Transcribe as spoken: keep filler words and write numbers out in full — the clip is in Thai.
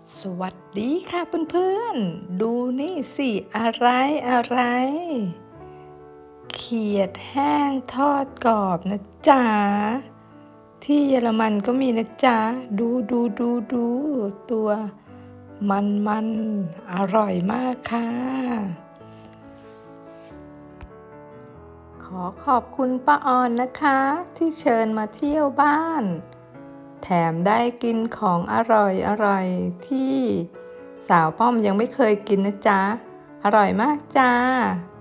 สวัสดีค่ะเพื่อนๆดูนี่สิอะไรอะไรเขียดแห้งทอดกรอบนะจ๊ะที่เยอรมันก็มีนะจ๊ะดูดูดูดูตัวมันมันอร่อยมากค่ะขอขอบคุณป้าออนนะคะที่เชิญมาเที่ยวบ้านแถมได้กินของอร่อยอร่อยที่สาวป้อมยังไม่เคยกินนะจ๊ะอร่อยมากจ้า